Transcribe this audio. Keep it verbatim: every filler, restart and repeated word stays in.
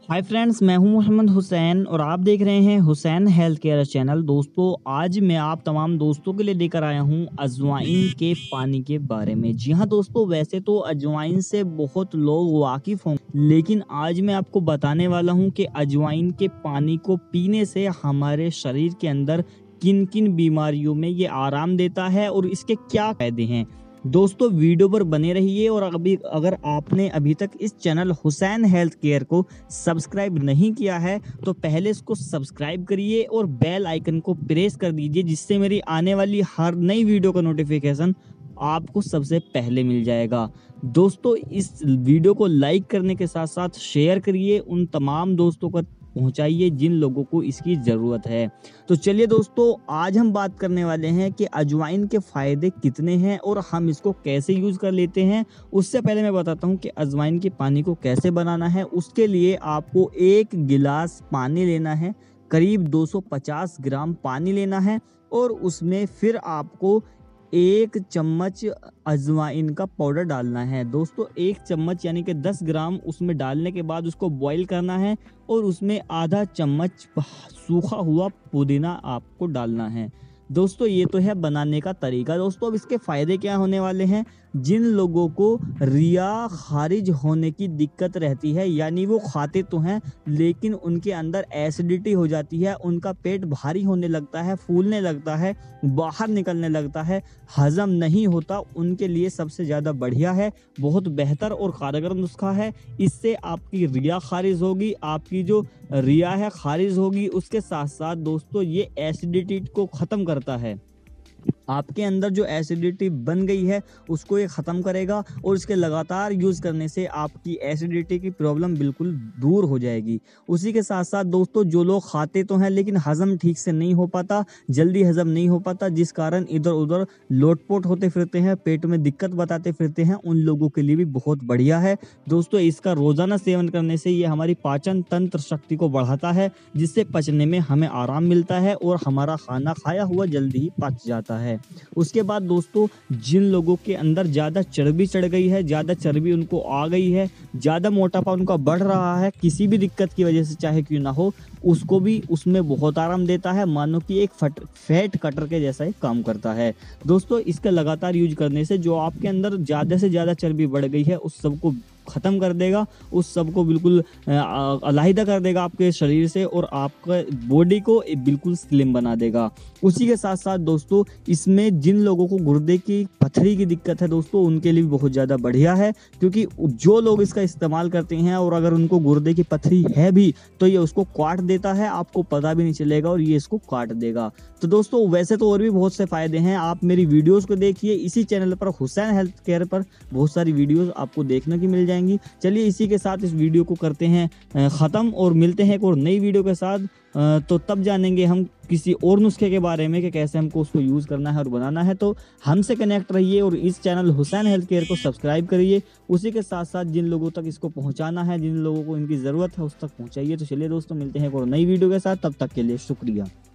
Hi friends, मैं हूं मोहम्मद हुसैन और आप देख रहे हैं हुसैन हेल्थ केयर चैनल। दोस्तों, आज मैं आप तमाम दोस्तों के लिए लेकर आया हूं अजवाइन के पानी के बारे में। जी हां दोस्तों, वैसे तो अजवाइन से बहुत लोग वाकिफ होंगे, लेकिन आज मैं आपको बताने वाला हूं कि अजवाइन के पानी को पीने से हमारे शरीर के अंदर किन किन बीमारियों में ये आराम देता है और इसके क्या फायदे हैं। दोस्तों, वीडियो पर बने रहिए और अभी अगर आपने अभी तक इस चैनल हुसैन हेल्थ केयर को सब्सक्राइब नहीं किया है तो पहले इसको सब्सक्राइब करिए और बेल आइकन को प्रेस कर दीजिए, जिससे मेरी आने वाली हर नई वीडियो का नोटिफिकेशन आपको सबसे पहले मिल जाएगा। दोस्तों, इस वीडियो को लाइक करने के साथ साथ शेयर करिए, उन तमाम दोस्तों को पहुंचाइए जिन लोगों को इसकी ज़रूरत है। तो चलिए दोस्तों, आज हम बात करने वाले हैं कि अजवाइन के फ़ायदे कितने हैं और हम इसको कैसे यूज़ कर लेते हैं। उससे पहले मैं बताता हूं कि अजवाइन के पानी को कैसे बनाना है। उसके लिए आपको एक गिलास पानी लेना है, करीब दो सौ पचास ग्राम पानी लेना है और उसमें फिर आपको एक चम्मच अजवाइन का पाउडर डालना है। दोस्तों, एक चम्मच यानी कि दस ग्राम उसमें डालने के बाद उसको बॉईल करना है और उसमें आधा चम्मच सूखा हुआ पुदीना आपको डालना है। दोस्तों, ये तो है बनाने का तरीका। दोस्तों, अब इसके फ़ायदे क्या होने वाले हैं। जिन लोगों को रिया खारिज होने की दिक्कत रहती है, यानी वो खाते तो हैं लेकिन उनके अंदर एसिडिटी हो जाती है, उनका पेट भारी होने लगता है, फूलने लगता है, बाहर निकलने लगता है, हजम नहीं होता, उनके लिए सबसे ज़्यादा बढ़िया है, बहुत बेहतर और कारगर नुस्खा है। इससे आपकी रिया खारिज होगी, आपकी जो रिया है खारिज होगी। उसके साथ साथ दोस्तों, ये एसिडिटी को ख़त्म करता है। आपके अंदर जो एसिडिटी बन गई है उसको ये ख़त्म करेगा और इसके लगातार यूज़ करने से आपकी एसिडिटी की प्रॉब्लम बिल्कुल दूर हो जाएगी। उसी के साथ साथ दोस्तों, जो लोग खाते तो हैं लेकिन हज़म ठीक से नहीं हो पाता, जल्दी हज़म नहीं हो पाता, जिस कारण इधर उधर लोटपोट होते फिरते हैं, पेट में दिक्कत बताते फिरते हैं, उन लोगों के लिए भी बहुत बढ़िया है। दोस्तों, इसका रोज़ाना सेवन करने से ये हमारी पाचन तंत्र शक्ति को बढ़ाता है, जिससे पचने में हमें आराम मिलता है और हमारा खाना खाया हुआ जल्दी ही पच जाता है। उसके बाद दोस्तों, जिन लोगों के अंदर ज़्यादा चर्बी चढ़ गई है, ज़्यादा चर्बी उनको आ गई है, ज़्यादा मोटापा उनका बढ़ रहा है, किसी भी दिक्कत की वजह से चाहे क्यों ना हो, उसको भी उसमें बहुत आराम देता है। मानो कि एक फट फैट कटर के जैसा ही काम करता है। दोस्तों, इसका लगातार यूज करने से जो आपके अंदर ज़्यादा से ज़्यादा चर्बी बढ़ गई है उस सबको ख़त्म कर देगा, उस सब को बिल्कुल अलहदा कर देगा आपके शरीर से और आपका बॉडी को बिल्कुल स्लिम बना देगा। उसी के साथ साथ दोस्तों, इसमें जिन लोगों को गुर्दे की पथरी की दिक्कत है दोस्तों, उनके लिए बहुत ज़्यादा बढ़िया है, क्योंकि जो लोग इसका इस्तेमाल करते हैं और अगर उनको गुर्दे की पथरी है भी तो ये उसको काट देता है, आपको पता भी नहीं चलेगा और ये इसको काट देगा। तो दोस्तों, वैसे तो और भी बहुत से फ़ायदे हैं। आप मेरी वीडियोज़ को देखिए, इसी चैनल पर हुसैन हेल्थ केयर पर बहुत सारी वीडियोज़ आपको देखने की मिल जाएंगी। चलिए, इसी के साथ इस वीडियो को करते हैं ख़त्म और मिलते हैं एक और नई वीडियो के साथ। तो तब जानेंगे हम किसी और नुस्खे के बारे में कि कैसे हमको उसको यूज़ करना है और बनाना है। तो हमसे कनेक्ट रहिए और इस चैनल हुसैन हेल्थ केयर को सब्सक्राइब करिए। उसी के साथ साथ जिन लोगों तक इसको पहुंचाना है, जिन लोगों को इनकी ज़रूरत है, उस तक पहुंचाइए। तो चलिए दोस्तों, मिलते हैं एक और नई वीडियो के साथ। तब तक के लिए शुक्रिया।